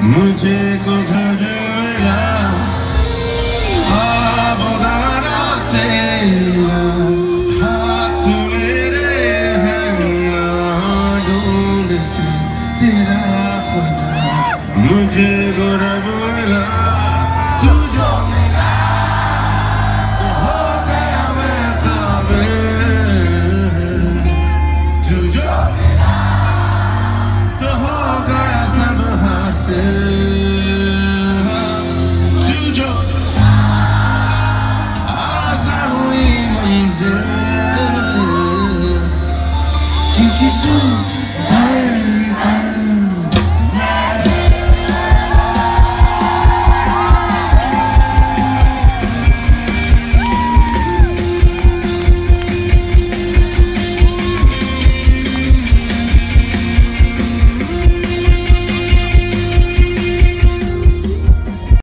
मुझे को घर मिला आबोदारा तेरा हाथ मेरे हैं ना ढूंढती तेरा फजा मुझे को रब मिला तू जो मिला तो हो गया मैं काबिल तू जो मिला तो हो गया सब हासिल क्योंकि तू है